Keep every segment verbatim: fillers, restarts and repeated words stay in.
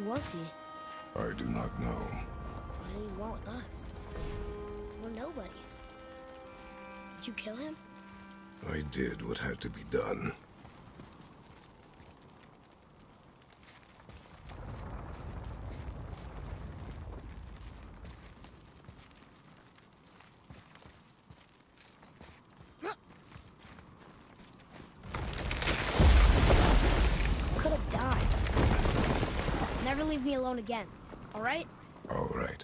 was he? I do not know. What did he want with us? We're nobodies. Did you kill him? I did what had to be done. Could have died. Never leave me alone again, all right? All right.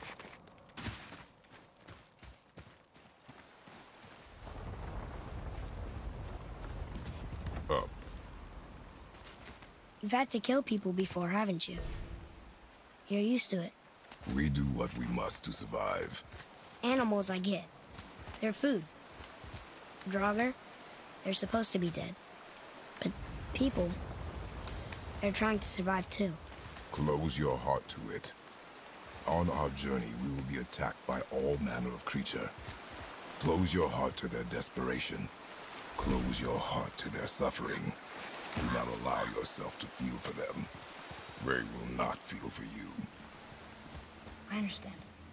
Up. You've had to kill people before, haven't you? You're used to it. We do what we must to survive. Animals, I get. They're food. Draugr, they're supposed to be dead. But people, they're trying to survive too. Close your heart to it. On our journey, we will be attacked by all manner of creature. Close your heart to their desperation. Close your heart to their suffering. Do not allow yourself to feel for them. They will not feel for you. I understand.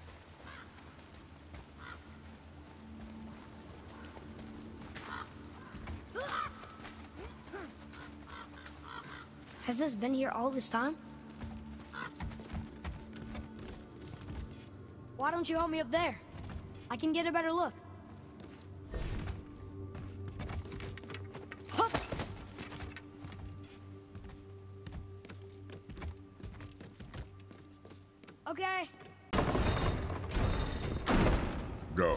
Has this been here all this time? Why don't you help me up there? I can get a better look. Hup! Okay. Go.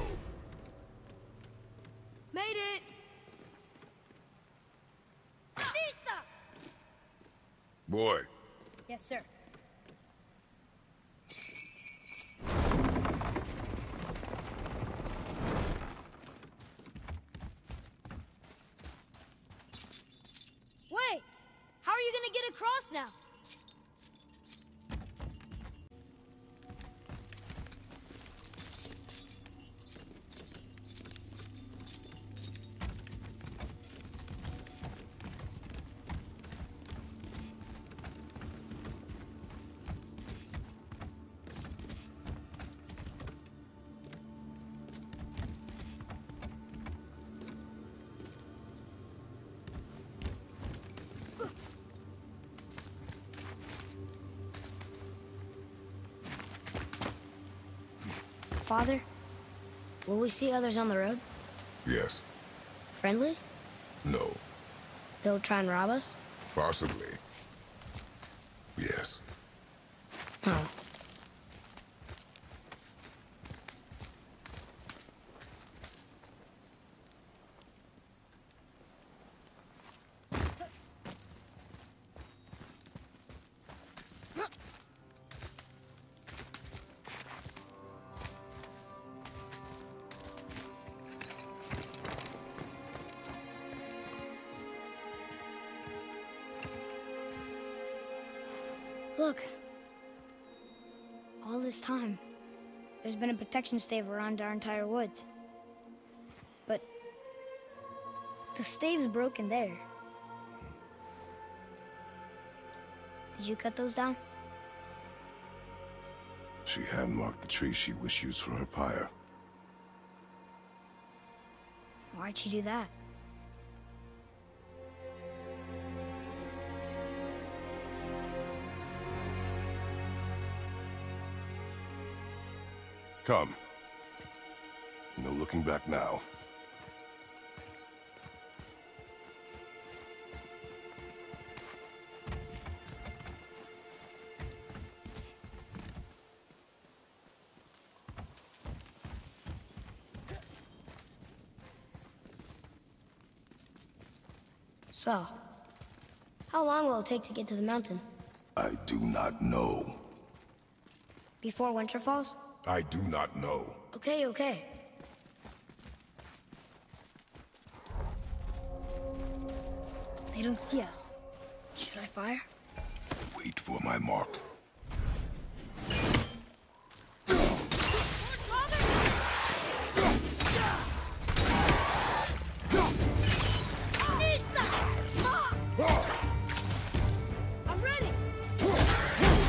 Made it! Lista! Boy. Yes, sir. Wait! How are you gonna get across now? Father, will we see others on the road? Yes. Friendly? No. They'll try and rob us? Possibly. Yes. Oh. Look. All this time, there's been a protection stave around our entire woods. But the stave's broken there. Did you cut those down? She hand marked the tree she wished used for her pyre. Why'd she do that? Come. No looking back now. So, how long will it take to get to the mountain? I do not know. Before winter falls? I do not know. Okay, okay. They don't see us. Should I fire? Wait for my mark. I'm ready!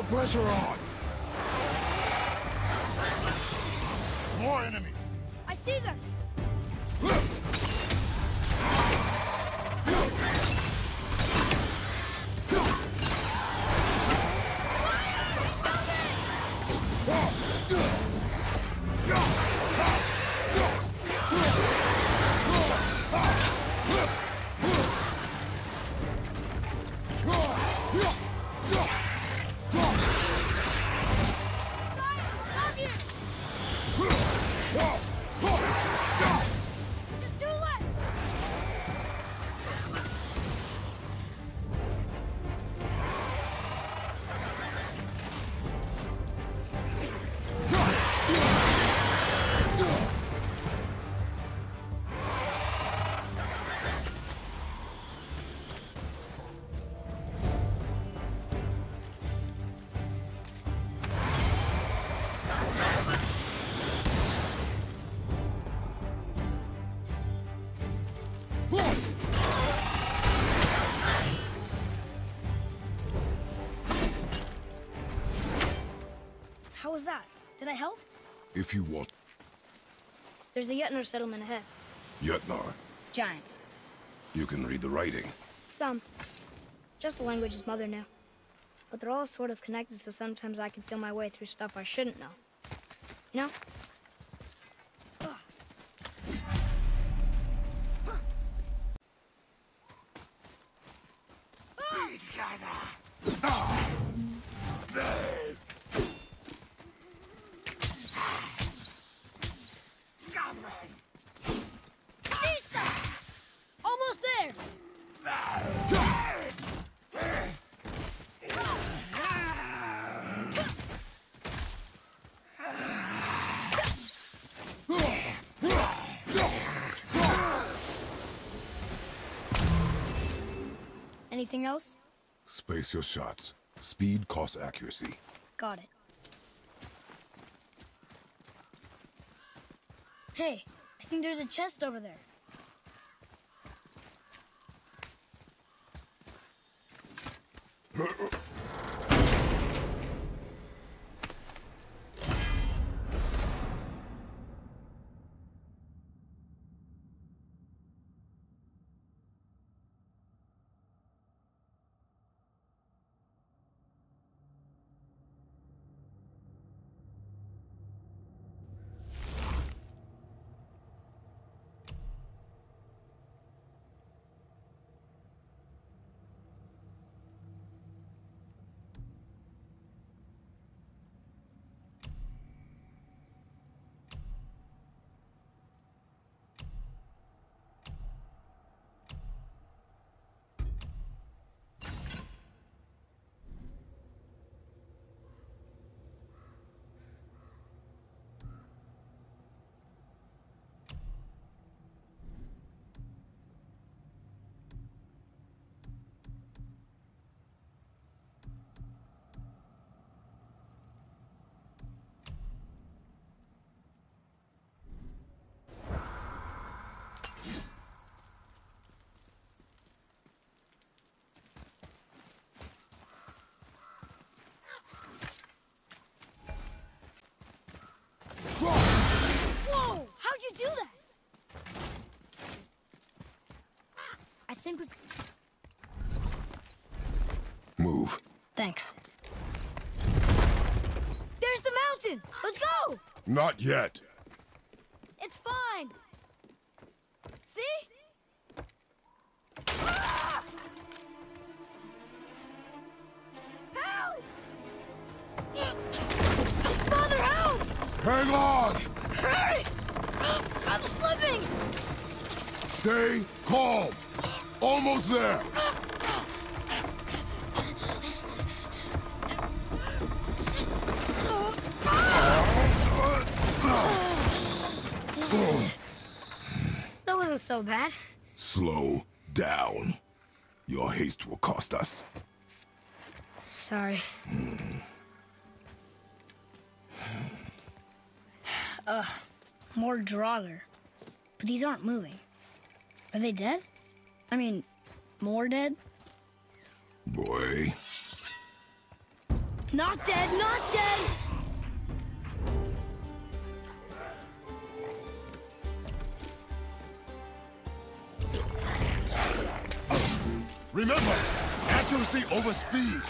pressure on! More enemies! I see them! How was that? Did I help? If you want... There's a Jötnar settlement ahead. Jötnar, Giants. you can read the writing. Some. Just the language his mother knew. But they're all sort of connected, so sometimes I can feel my way through stuff I shouldn't know. You know? Almost there! Anything else? Space your shots. Speed costs accuracy. Got it. Hey, I think there's a chest over there. Whoa! How'd you do that? I think we... Move. Thanks. There's the mountain! Let's go! Not yet. It's fine. See? Ah! Help! Father, help! Hang on! Hurry! I'm slipping! Stay calm. Almost there. That wasn't so bad. Slow down. Your haste will cost us. Sorry. Ugh, more Draugr. But these aren't moving. Are they dead? I mean, more dead? Boy. Not dead, not dead! Remember, accuracy over speed.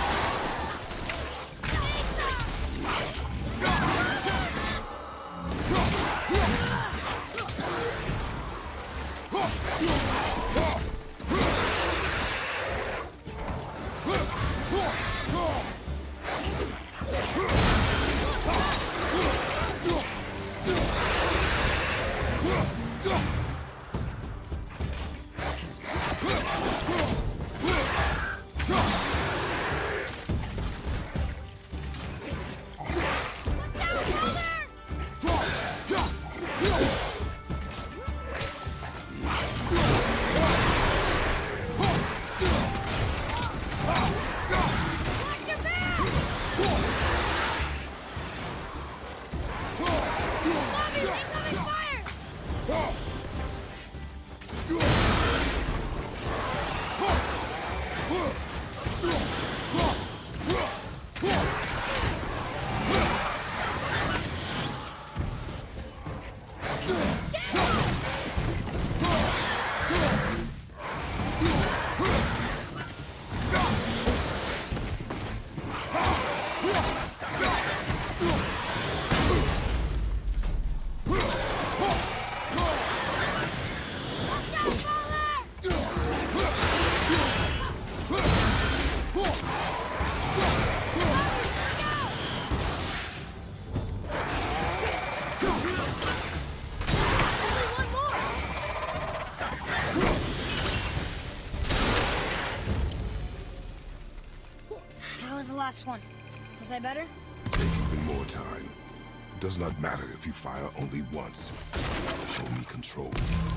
Last one. Was I better? Take even more time. It does not matter if you fire only once. Show me control.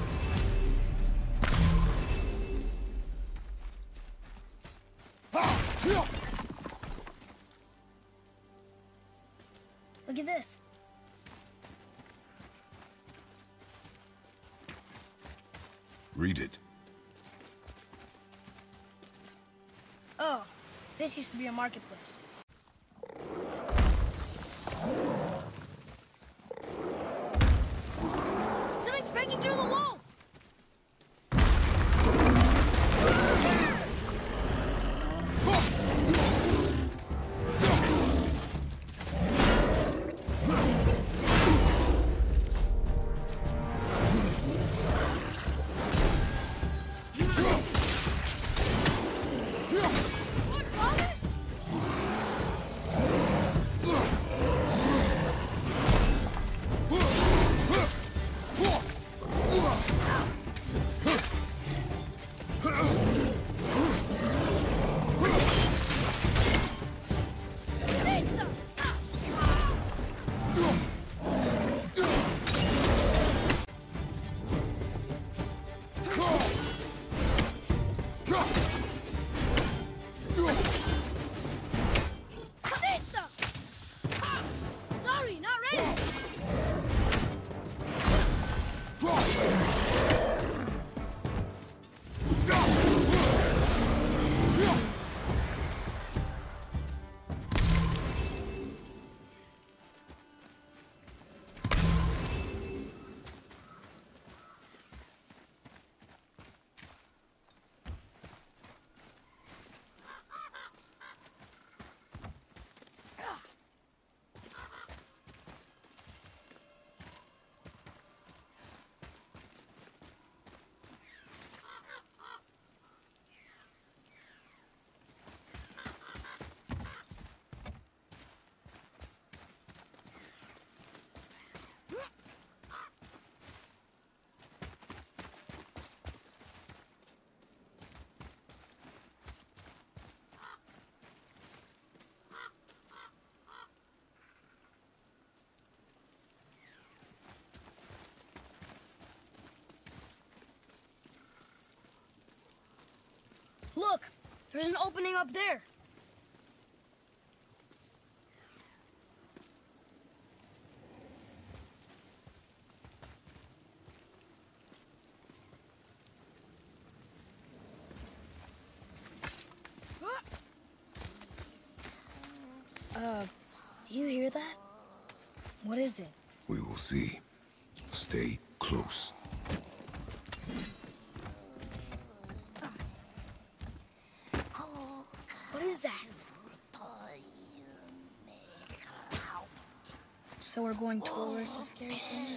Look at this. Read it. Oh, this used to be a marketplace. Something's breaking through the wall! Look, there's an opening up there. What is it? We will see. Stay close. What is that? So we're going towards the scary thing?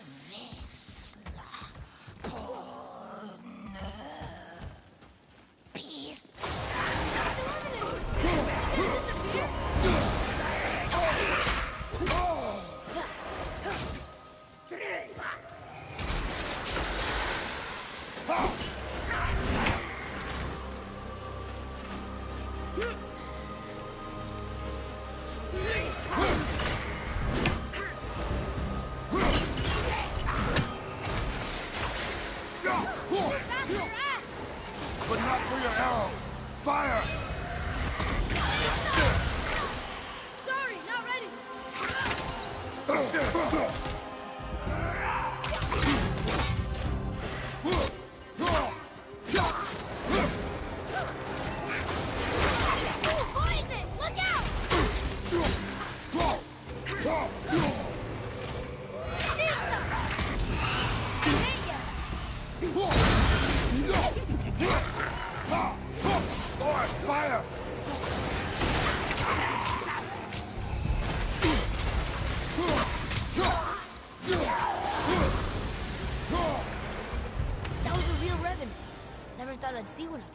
But not for your arrow! Fire! Sorry, not ready! Poison! Look out! Lord, fire! That was a real revenant. Never thought I'd see one up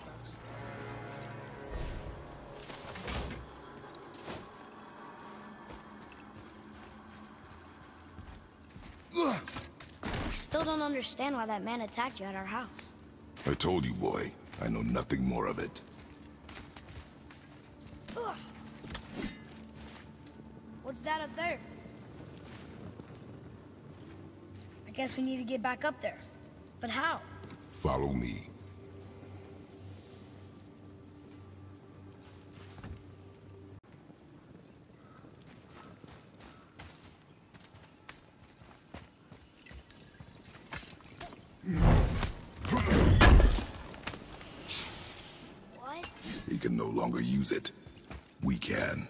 close. I still don't understand why that man attacked you at our house. I told you, boy. I know nothing more of it. What's that up there? I guess we need to get back up there. But how? Follow me. What? He can no longer use it. We can.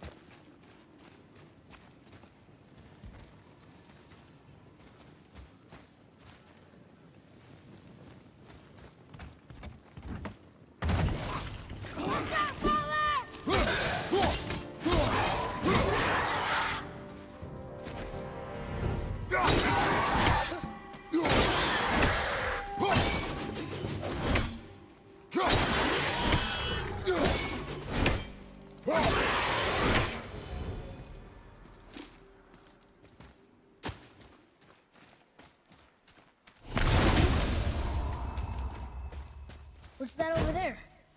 What's that over there?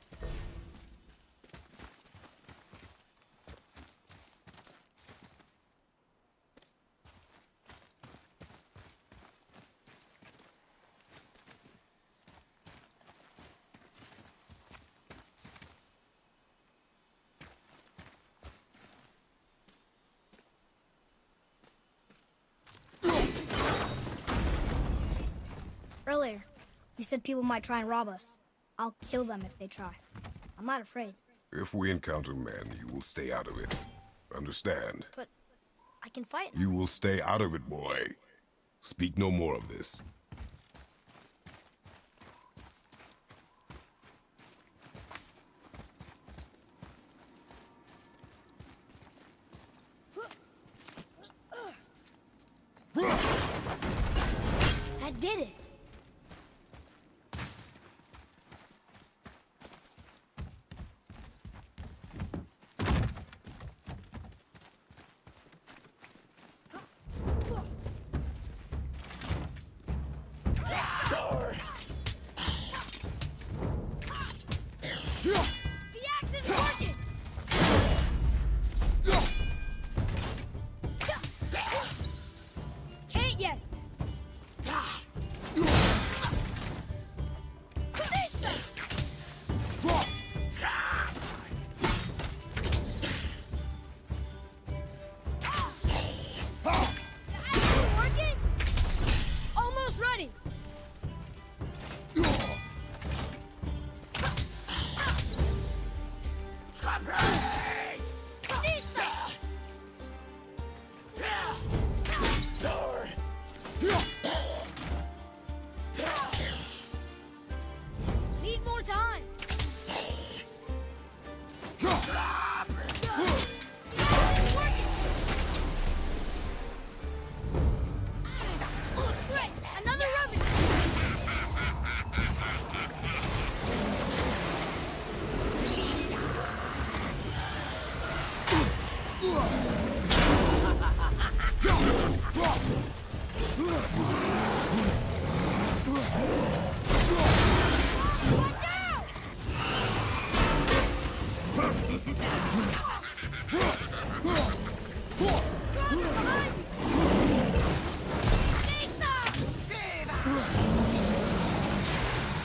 Earlier, you said people might try and rob us. I'll kill them if they try. I'm not afraid. If we encounter men, you will stay out of it. Understand? But I can fight now. You will stay out of it, boy. Speak no more of this. That did it!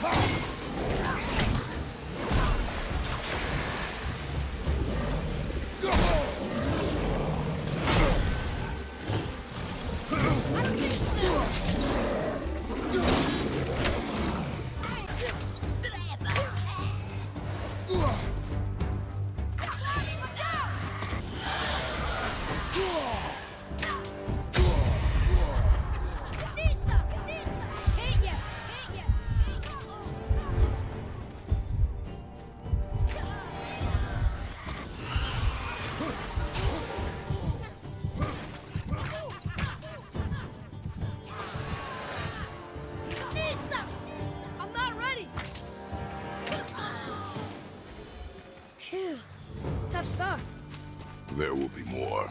Phew. Tough stuff. There will be more.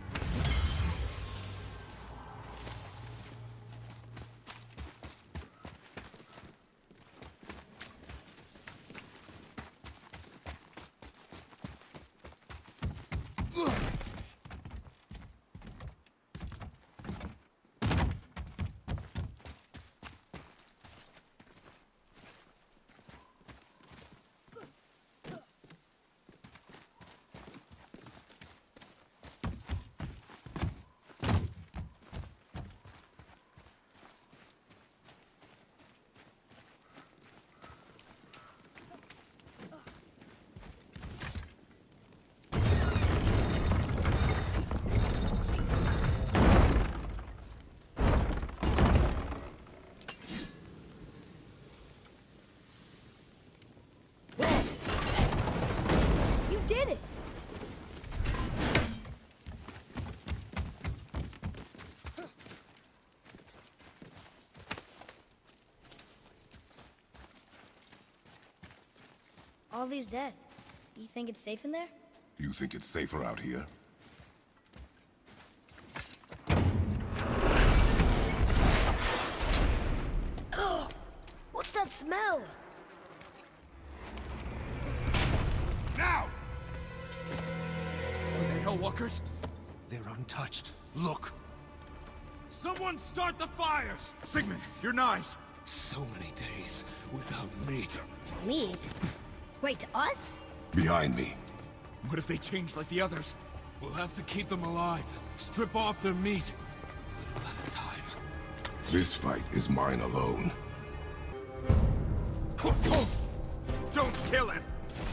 All these dead. You think it's safe in there? You think it's safer out here? Oh! What's that smell? Now! Are they Hellwalkers? They're untouched. Look! Someone start the fires! Sigmund, your knives! So many days without meat. Meat? Wait, us? Behind me. What if they change like the others? We'll have to keep them alive. Strip off their meat. A little at a time. This fight is mine alone. Don't kill him!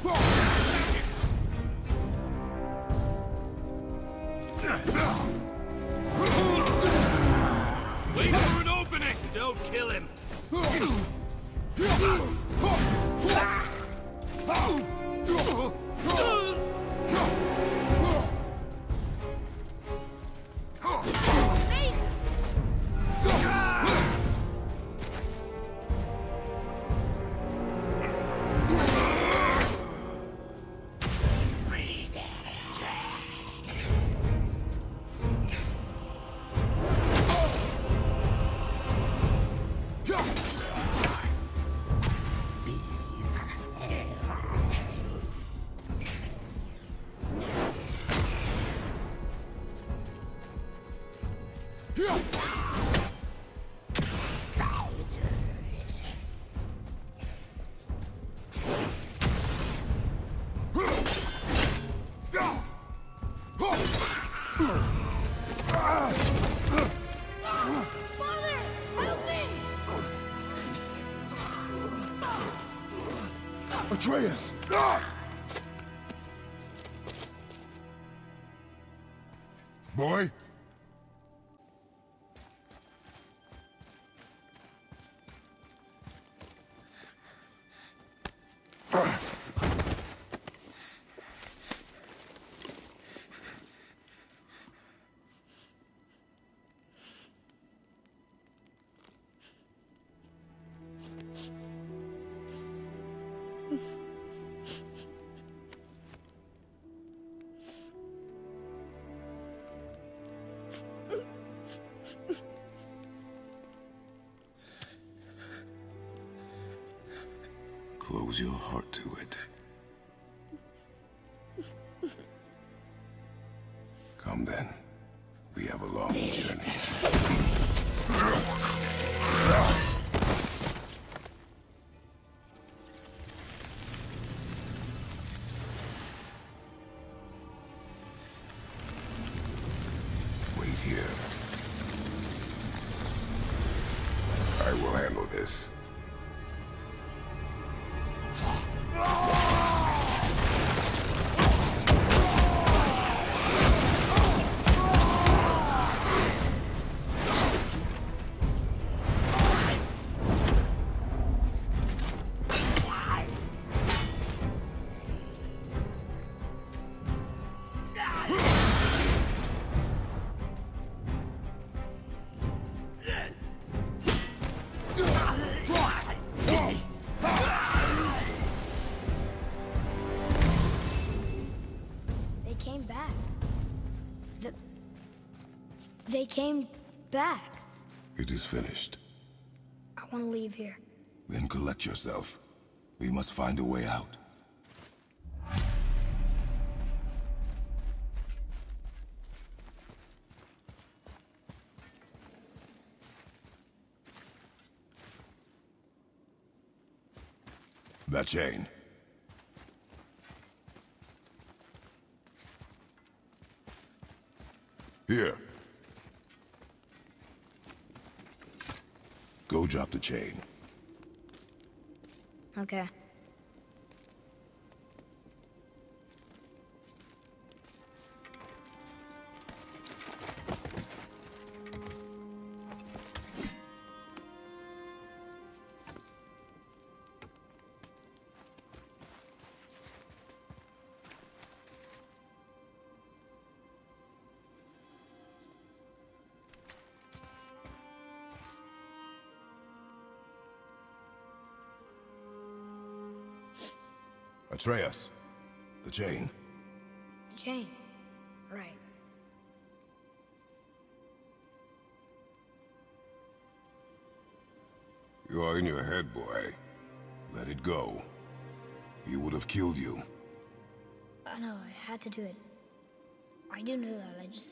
Wait for an opening! Don't kill him! Atreus! Ah! Boy? Close your heart to it. Come then. We have a long journey. will handle this. They came back. It is finished. I want to leave here. Then collect yourself. We must find a way out. That chain. Here. Go drop the chain. Okay. Atreus. The chain. The chain. Right. You are in your head, boy. Let it go. He would have killed you. I know, I had to do it. I do know that, I just...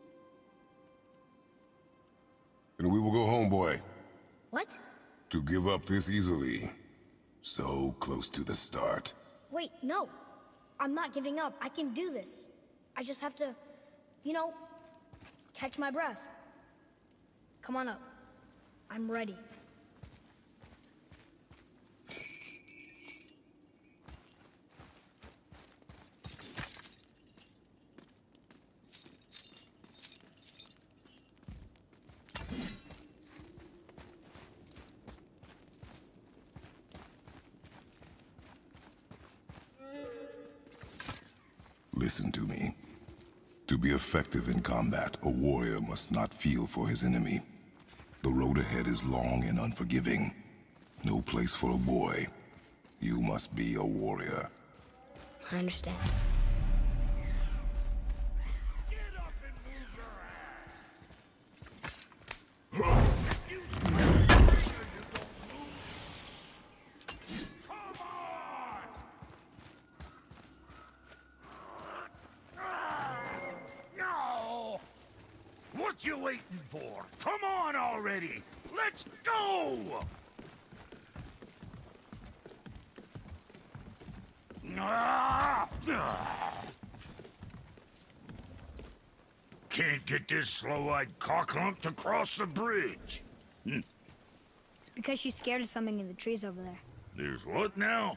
And we will go home, boy. What? To give up this easily. So close to the start. Wait, no. I'm not giving up. I can do this. I just have to, you know, catch my breath. Come on up. I'm ready. Listen to me. To be effective in combat, a warrior must not feel for his enemy. The road ahead is long and unforgiving. No place for a boy. You must be a warrior. I understand. Get up and move your ass! What you waiting for? Come on already! Let's go! Can't get this slow-eyed cocklump to cross the bridge. Hm. It's because she's scared of something in the trees over there. There's what now?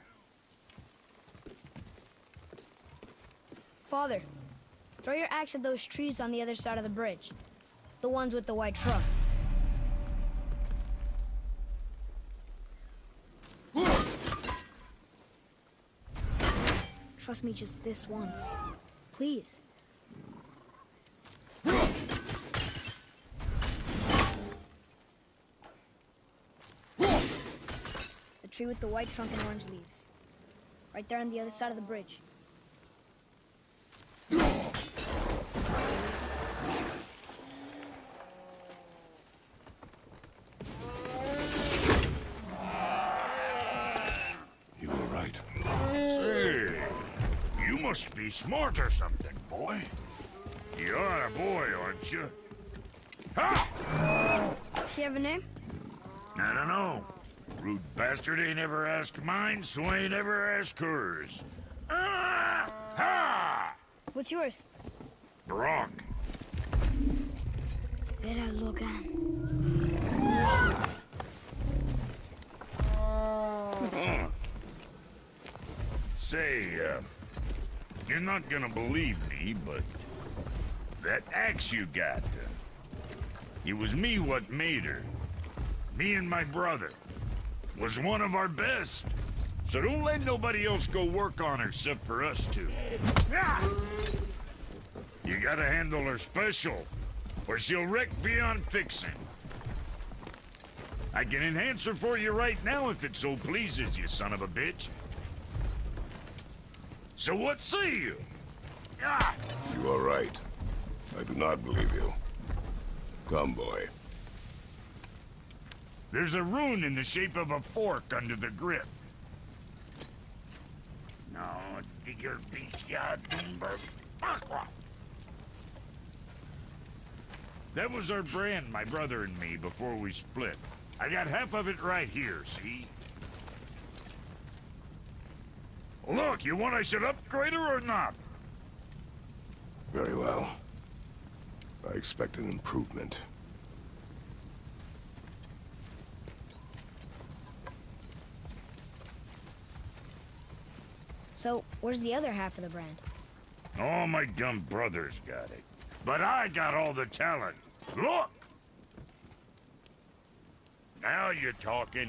Father, throw your axe at those trees on the other side of the bridge. The ones with the white trucks. Trust me just this once. Please. The tree with the white trunk and orange leaves. Right there on the other side of the bridge. Must be smart or something, boy. You are a boy, aren't you? Ha! She have a name? I don't know. Rude bastard ain't ever asked mine, so ain't ever asked hers. Ah! Ha! What's yours? Brock. Vera Logan. Say, uh, you're not gonna believe me, but that axe you got, uh, it was me what made her. Me and my brother. Was one of our best. So don't let nobody else go work on her except for us two. Ah! You gotta handle her special, or she'll wreck beyond fixing. I can enhance her for you right now if it so pleases you, son of a bitch. So what say you? Ah! You are right. I do not believe you. Come, boy. There's a rune in the shape of a fork under the grip. No, digger beach aqua. That was our brand, my brother and me, before we split. I got half of it right here, see? Look, you want I should upgrade her or not? Very well. I expect an improvement. So, where's the other half of the brand? All my dumb brothers got it. But I got all the talent. Look! Now you're talking.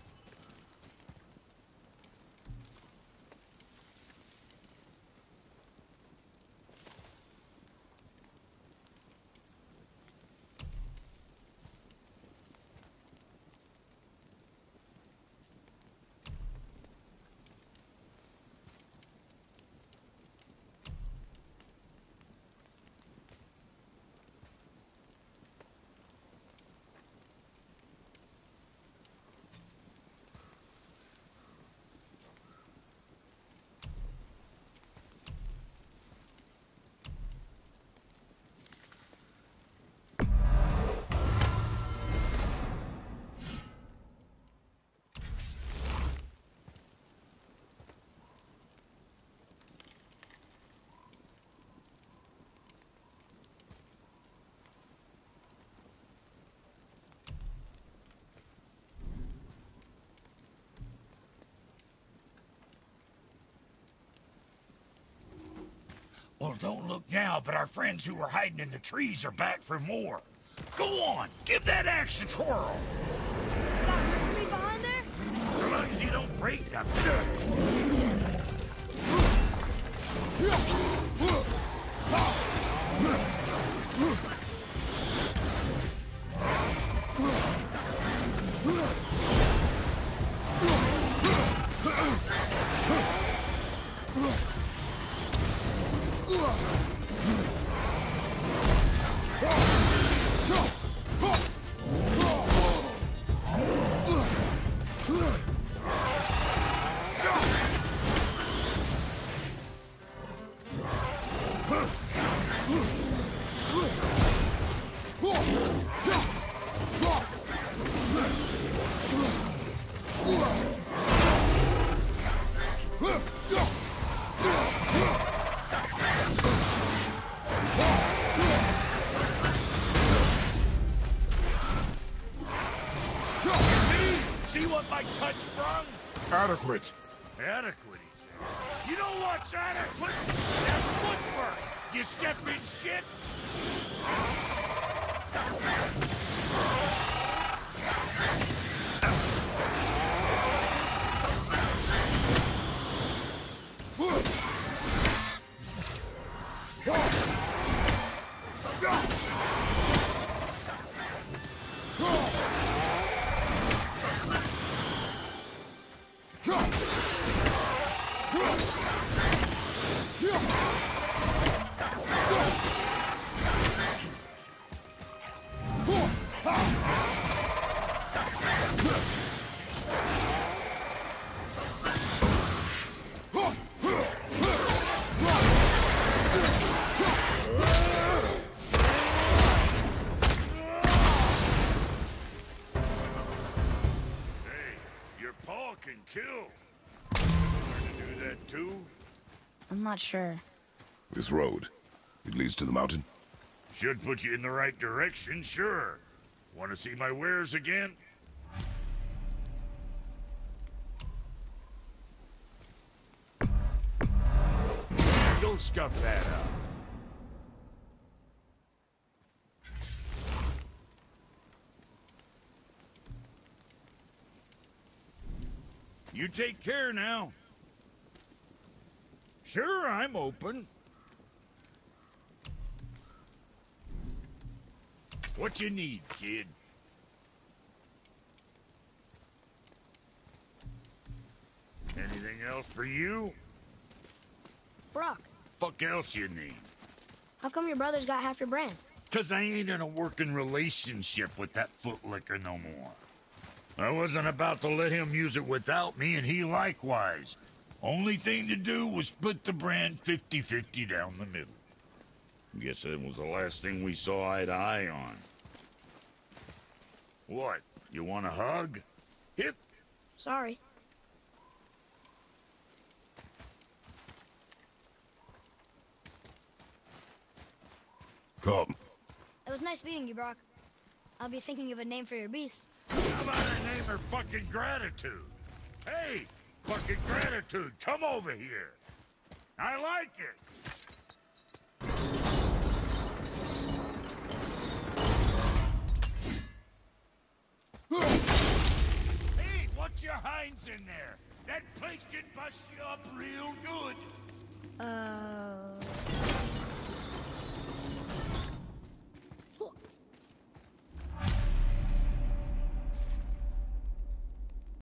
Well, don't look now, but our friends who were hiding in the trees are back for more. Go on, give that axe a twirl. Got Mercury behind there? As long as you don't break them. See what my touch sprung? Adequate. Adequate, he says. You know what's adequate? That's footwork, you stepping shit! Can kill. Learn to do that too? I'm not sure. This road, it leads to the mountain? Should put you in the right direction, sure. Want to see my wares again? scuff that up. You take care now. Sure, I'm open. What you need, kid? Anything else for you? Brock, Fuck else you need? how come your brother's got half your brand? Cause I ain't in a working relationship with that footlicker no more. I wasn't about to let him use it without me, and he likewise. Only thing to do was split the brand fifty fifty down the middle. Guess that was the last thing we saw eye to eye on. What? You want a hug? Hip? Sorry. Come. It was nice meeting you, Brock. I'll be thinking of a name for your beast. How about I name her fucking Gratitude? Hey, fucking Gratitude, come over here. I like it. Hey, what's your hinds in there? That place can bust you up real good. Uh...